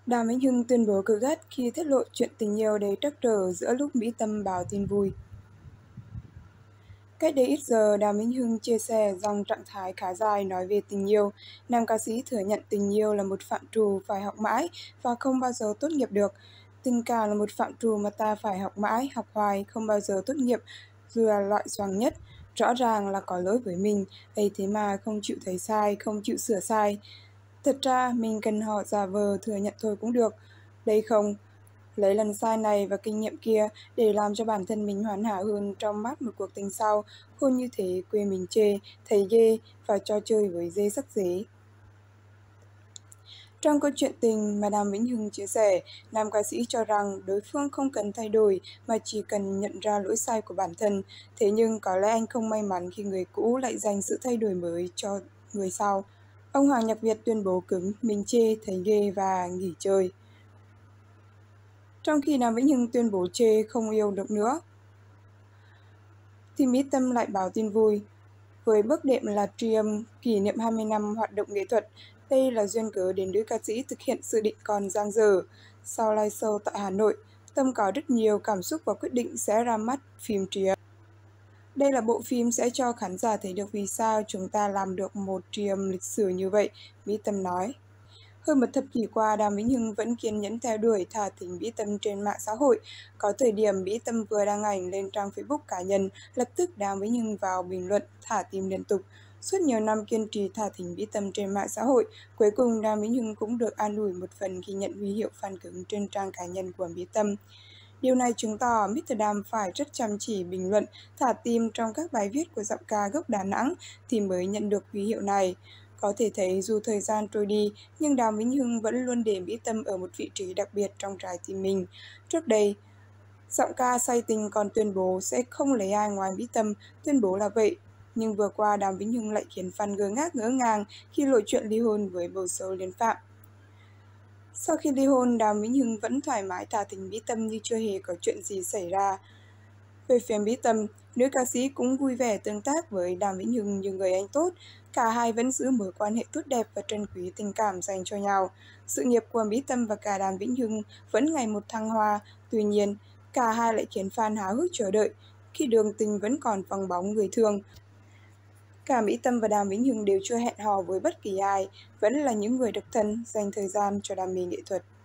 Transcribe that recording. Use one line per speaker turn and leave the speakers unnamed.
Đàm Vĩnh Hưng tuyên bố cự gắt khi tiết lộ chuyện tình yêu đầy trắc trở giữa lúc Mỹ Tâm báo tin vui. Cách đây ít giờ, Đàm Vĩnh Hưng chia sẻ rằng trạng thái khá dài nói về tình yêu. Nam ca sĩ thừa nhận tình yêu là một phạm trù phải học mãi và không bao giờ tốt nghiệp được. Tình cảm là một phạm trù mà ta phải học mãi, học hoài, không bao giờ tốt nghiệp, dù là loại xoàng nhất. Rõ ràng là có lỗi với mình, ấy thế mà không chịu thấy sai, không chịu sửa sai. Thật ra mình cần họ giả vờ thừa nhận thôi cũng được. Đấy không, lấy lần sai này và kinh nghiệm kia để làm cho bản thân mình hoàn hảo hơn trong mắt một cuộc tình sau, khôn như thế quê mình chê, thấy ghê và cho chơi với dê sắc dế. Trong câu chuyện tình mà Đàm Vĩnh Hưng chia sẻ, nam ca sĩ cho rằng đối phương không cần thay đổi mà chỉ cần nhận ra lỗi sai của bản thân. Thế nhưng có lẽ anh không may mắn khi người cũ lại dành sự thay đổi mới cho người sau. Ông Hoàng Nhật Việt tuyên bố cứng, mình chê, thấy ghê và nghỉ chơi. Trong khi Đàm Vĩnh Hưng tuyên bố chê không yêu được nữa, thì Mỹ Tâm lại báo tin vui. Với bước đệm là tri âm kỷ niệm 20 năm hoạt động nghệ thuật, đây là duyên cớ để nữ ca sĩ thực hiện dự định còn dang dở. Sau live show tại Hà Nội, Tâm có rất nhiều cảm xúc và quyết định sẽ ra mắt phim tri âm. Đây là bộ phim sẽ cho khán giả thấy được vì sao chúng ta làm được một tri âm lịch sử như vậy, Mỹ Tâm nói. Hơn một thập kỷ qua, Đàm Vĩnh Hưng vẫn kiên nhẫn theo đuổi thả thính Mỹ Tâm trên mạng xã hội. Có thời điểm Mỹ Tâm vừa đăng ảnh lên trang Facebook cá nhân, lập tức Đàm Vĩnh Hưng vào bình luận thả tim liên tục. Suốt nhiều năm kiên trì thả thính Mỹ Tâm trên mạng xã hội, cuối cùng Đàm Vĩnh Hưng cũng được an ủi một phần khi nhận huy hiệu fan cứng trên trang cá nhân của Mỹ Tâm. Điều này chứng tỏ Mr. Đàm phải rất chăm chỉ bình luận, thả tim trong các bài viết của giọng ca gốc Đà Nẵng thì mới nhận được huy hiệu này. Có thể thấy dù thời gian trôi đi, nhưng Đàm Vĩnh Hưng vẫn luôn để Mỹ Tâm ở một vị trí đặc biệt trong trái tim mình. Trước đây, giọng ca say tình còn tuyên bố sẽ không lấy ai ngoài Mỹ Tâm, tuyên bố là vậy. Nhưng vừa qua Đàm Vĩnh Hưng lại khiến fan ngơ ngác ngỡ ngàng khi lộ chuyện ly hôn với bầu sâu Liên Phạm. Sau khi ly hôn, Đàm Vĩnh Hưng vẫn thoải mái thả thính Mỹ Tâm như chưa hề có chuyện gì xảy ra. Về phía Mỹ Tâm, nữ ca sĩ cũng vui vẻ tương tác với Đàm Vĩnh Hưng như người anh tốt. Cả hai vẫn giữ mối quan hệ tốt đẹp và trân quý tình cảm dành cho nhau. Sự nghiệp của Mỹ Tâm và cả Đàm Vĩnh Hưng vẫn ngày một thăng hoa. Tuy nhiên, cả hai lại khiến fan háo hức chờ đợi khi đường tình vẫn còn vắng bóng người thương. Cả Mỹ Tâm và Đàm Vĩnh Hưng đều chưa hẹn hò với bất kỳ ai, vẫn là những người độc thân dành thời gian cho đam mê nghệ thuật.